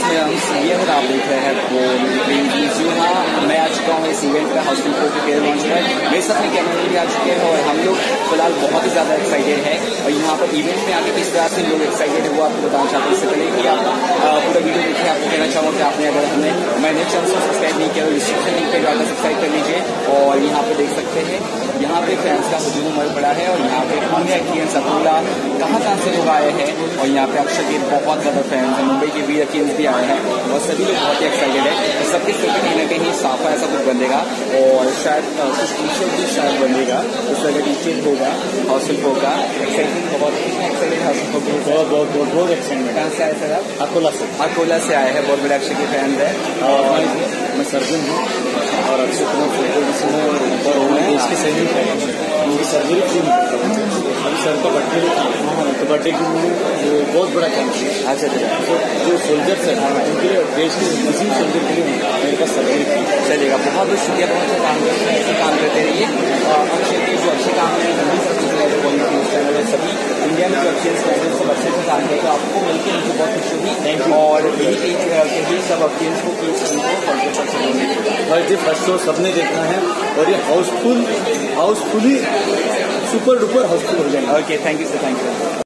में हम सीएम आप देख रहे हैं वो जी हाँ, मैं आ चुका हूँ इस इवेंट का हाउसफुल 4 के ट्रेलर लॉन्च पर। मेरे साथ में कैमरा भी आ चुके हैं और हम लोग फिलहाल बहुत ही ज़्यादा एक्साइटेड है। और यहाँ पर इवेंट में आके किस तरह से लोग एक्साइटेड है वो आपको बताना चाहते हैं। इससे पहले कि आप पूरा वीडियो देखिए, आपको कहना चाहूँगा कि आपने अगर मैंने चैनल को सब्सक्राइब नहीं किया तो डिस्क्रिप्शन लिंक पर जाकर सब्सक्राइब कर लीजिए। और यहाँ पे देख सकते हैं, यहाँ पे फैंस का हुजूम उमड़ पड़ा है और यहाँ पे अन्य एक्टियंस अब्दुल्ला कहाँ से लोग आए हैं। और यहाँ पे अक्षय के बहुत ज़्यादा फैंस हैं, मुंबई के भी एक्टियंस भी आए हैं और सभी लोग बहुत ही एक्साइटेड है। और सबके सिर पे कहीं ना कहीं साफा ऐसा कुछ बनेगा और शायद कुछ टी-शर्ट भी शायद बनेगा, उस तरह का टी-शर्ट होगा हाउसफुल होगा। एक्साइटमेंट बहुत एक्साइटेड हाउसफुल बहुत एक्साइटमेंट। कहाँ से आए सर आप? अकोला से आए हैं, बहुत बड़े अक्षय के फैन है। मैं सर्जन हूँ और अक्षय कुमार फुटबॉल और देश के सैनिक है, उनकी सर्जरी फ्री में अभी सर का बर्थडे था, तो बर्थडे के लिए बहुत बड़ा कैंप है। अच्छा तो जो सोल्जर्स है उनके लिए देश के किसी सोल्जर के लिए मेरे पास सर्जरी फ्री चलेगा। बहुत बहुत शुक्रिया, बहुत अच्छा काम करते हैं, ऐसे काम करते रहिए। अक्षय के जो अच्छे काम है सभी इंडिया में जो अच्छे स्टैंडर्ड सब अच्छे से काम करें तो आपको मिलकर मुझे बहुत खुशी हुई। और यही कहिए सब ऑडियंस को कि फर्स्ट शो सबने देखना है और ये हाउसफुली सुपर डुपर हाउसफुल हो जाएगा। Okay, thank you sir, thank you.